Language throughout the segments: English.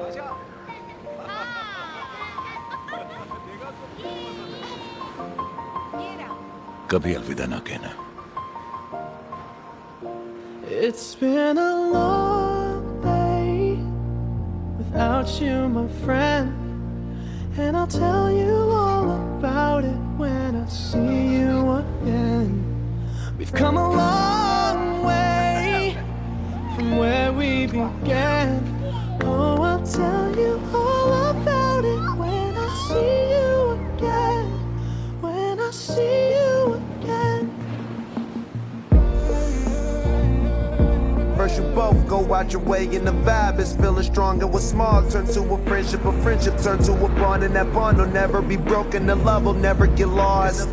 कभी अलविदा ना कहना। It's been a long day without you, my friend, and I'll tell you all about it when I see you again. We've come a long way from where we began. Oh, I'll tell you all about it when I see you again. When I see you again. First you both go out your way and the vibe is feeling strong. And what's small turn to a friendship turn to a bond. And that bond will never be broken, the love will never get lost.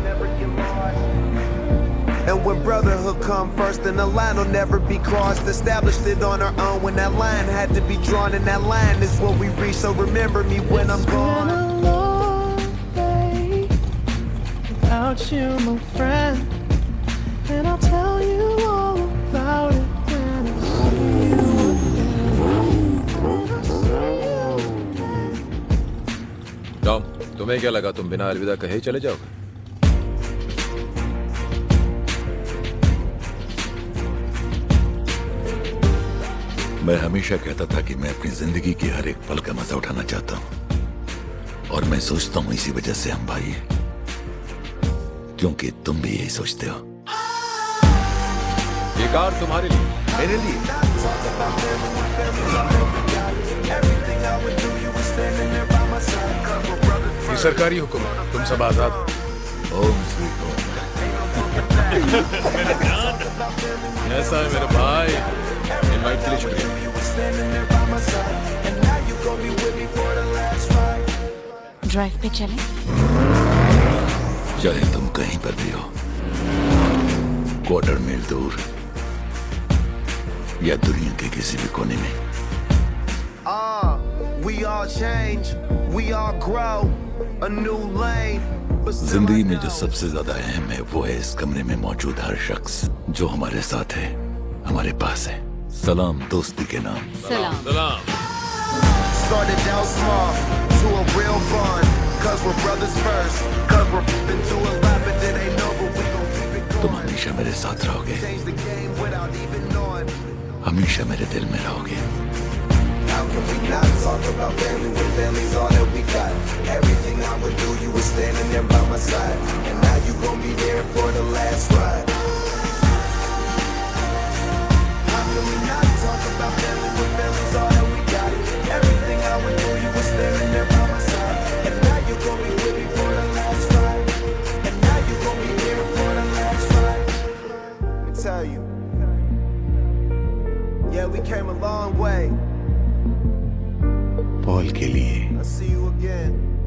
And when brotherhood come first, then the line will never be crossed. Established it on our own when that line had to be drawn. And that line is what we reach, so remember me when I'm gone. It's been a long day without you, my friend, and I'll tell you all about it when I see you again. When I see you again. Tom, तुम्हें क्या लगा तुम बिना अलविदा कहे चले जाओगे? मैं हमेशा कहता था कि मैं अपनी जिंदगी की हर एक पल का मजा उठाना चाहता हूं, और मैं सोचता हूं इसी वजह से हम भाई हैं, क्योंकि तुम भी यही सोचते हो। ये कार तुम्हारे लिए, मेरे लिए। ये सरकारी हुक्म है, तुम सब आजाद हो। Home sweet home. ऐसा है मेरे भाई। इनवाइट के लिए शुक्रिया। ड्राइव पे चलें? चाहे तुम कहीं पर भी हो, क्वार्टर मील दूर या दुनिया के किसी भी कोने में। We all change, we all grow, a new lane. जिंदगी में जो सबसे ज्यादा अहम है वो है इस कमरे में मौजूद हर शख्स जो हमारे साथ है, हमारे पास है। सलाम दोस्ती के नाम। सलाम। सलाम। Started out small to a real bond, cause we're brothers first, cause we're been through a lot, but it ain't over, we gon' keep it going. तुम हमेशा मेरे साथ रहोगे, Change the game without even knowing. हमेशा मेरे दिल में रहोगे। How can we not talk about family when family's all that we got? Everything I would do, you were standing there by my side, and now you gon' be there for the last ride. How can we not talk about family when family's all that we got? Everything I would do, you were standing there by my side, and now you gon' be with me for the last ride, and now you gon' be there for the last ride. Let me tell you, yeah, we came a long way. Paul के लिए I'll see you again.